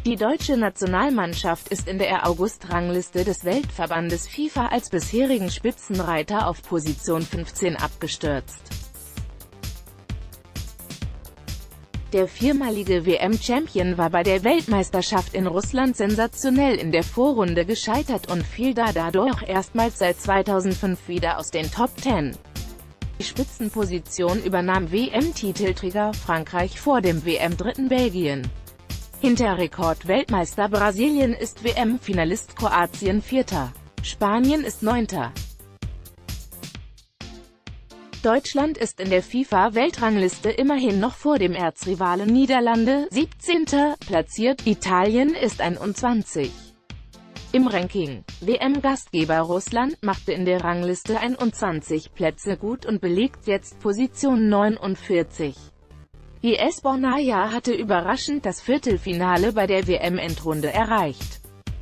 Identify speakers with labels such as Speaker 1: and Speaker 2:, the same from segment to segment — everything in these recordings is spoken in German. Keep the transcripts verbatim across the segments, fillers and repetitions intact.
Speaker 1: Die deutsche Nationalmannschaft ist in der August-Rangliste des Weltverbandes FIFA als bisherigen Spitzenreiter auf Position fünfzehn abgestürzt. Der viermalige W M-Champion war bei der Weltmeisterschaft in Russland sensationell in der Vorrunde gescheitert und fiel da dadurch erstmals seit zweitausendfünf wieder aus den Top Ten. Die Spitzenposition übernahm W M-Titelträger Frankreich vor dem W M-Dritten Belgien. Hinter Rekordweltmeister Brasilien ist W M-Finalist Kroatien Vierter. Spanien ist Neunter. Deutschland ist in der FIFA-Weltrangliste immerhin noch vor dem Erzrivalen Niederlande, siebzehnter platziert, Italien ist einundzwanzig. Im Ranking. W M-Gastgeber Russland machte in der Rangliste einundzwanzig Plätze gut und belegt jetzt Position neunundvierzig. Die Esbonaya hatte überraschend das Viertelfinale bei der W M-Endrunde erreicht.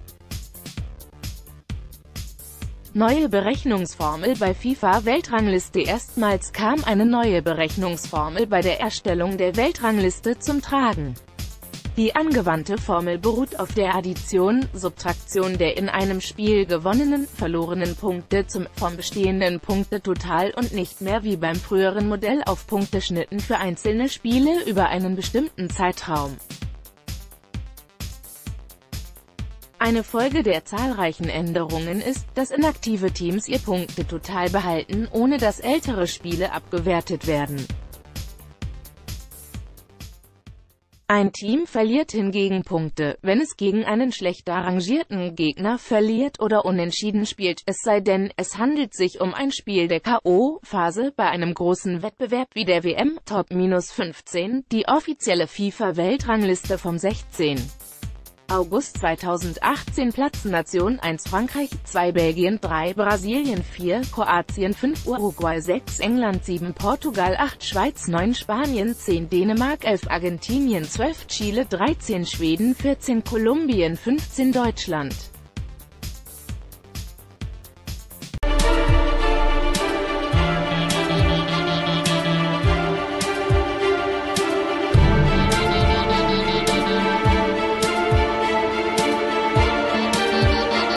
Speaker 1: Neue Berechnungsformel bei FIFA-Weltrangliste. Erstmals kam eine neue Berechnungsformel bei der Erstellung der Weltrangliste zum Tragen. Die angewandte Formel beruht auf der Addition, Subtraktion der in einem Spiel gewonnenen, verlorenen Punkte zum, vom bestehenden Punktetotal und nicht mehr wie beim früheren Modell auf Punkteschnitten für einzelne Spiele über einen bestimmten Zeitraum. Eine Folge der zahlreichen Änderungen ist, dass inaktive Teams ihr Punktetotal behalten, ohne dass ältere Spiele abgewertet werden. Ein Team verliert hingegen Punkte, wenn es gegen einen schlechter rangierten Gegner verliert oder unentschieden spielt, es sei denn, es handelt sich um ein Spiel der K O-Phase bei einem großen Wettbewerb wie der W M. Top fünfzehn, die offizielle FIFA-Weltrangliste vom sechzehnten August zweitausendachtzehn. Platz Nation eins Frankreich, zwei Belgien, drei Brasilien, vier Kroatien, fünf Uruguay, sechs England, sieben Portugal, acht Schweiz, neun Spanien, zehn Dänemark, elf Argentinien, zwölf Chile, dreizehn Schweden, vierzehn Kolumbien, fünfzehn Deutschland.